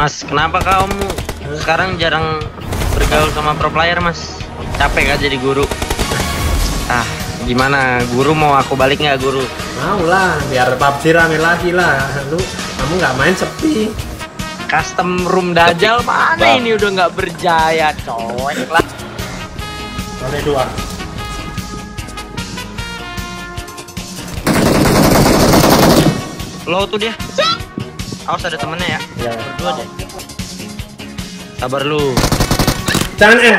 Mas, kenapa kamu sekarang jarang bergaul sama pro player, Mas? Capek gak jadi guru? Ah, gimana? Guru mau aku balik nggak, guru? Mau lah, biar PUBG rame lagi lah. Kamu nggak main sepi. Custom room Dajjal mana ini udah nggak berjaya, coy. Lah. Mana dua? Low tuh dia. Awas ada temennya ya. Ya. Berdua deh. Sabar lu. Jangan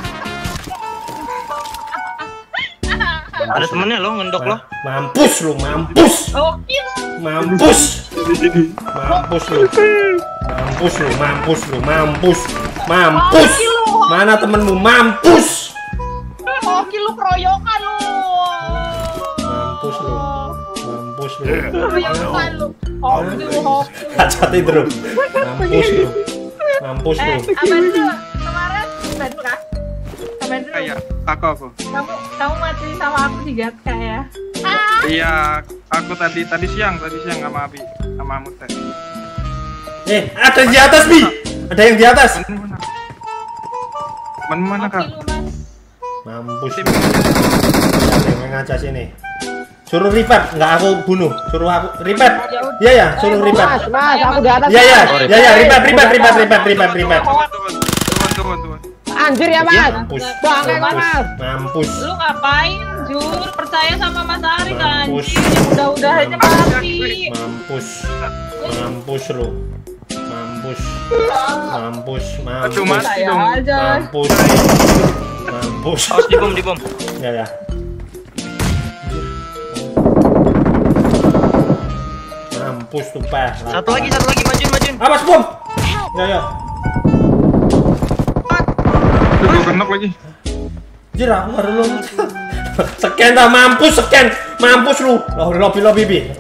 Ada temennya lo ngendok lo. Mampus lu, mampus. Mampus. Mampus lu. Mampus lu, mampus lu, mampus. Mampus. Mana temenmu? Mampus. Hoki lu keroyokan lu. Mampus lu. Mampus lu. Keroyokan lu. Hoki lu, hoki. Kaca tidur. Mampus lu. Mampus lu. Abang tuh kemarin bantu kah? Abang tuh. Iya, aku. Kamu mati sama aku di Gatka ya? Iya, aku tadi siang sama Abi, sama Mutet. Ada yang di atas, Bi. Ada yang di atas. Mana Kak? Hoki lu, Mas. Mampus. Ada yang ngajak sini. Suruh revive, nggak aku bunuh. Suruh aku revive. Iya ya, suruh revive. Mas, aku di atas. Iya, revive. Tunggu. Anjir ya, Mas. Mampus. Bangke kok, Mas. Mampus. Lu ngapain, Jur? Percaya sama Mas Ari kan? Mampus. Udah aja mati. Mampus. Mampus lu. Mampus. Mampus. Aduh, Mampus. mati dong. Aja. Mampus. Mampus. Awas di bom. Ya. Mampus tuh, Pak. Satu lagi, majuin. Awas, bom. Ya. Aduh, kenok lagi. Anjir, aku baru lu. Scan dah, mampus lu. Lobby, Bi.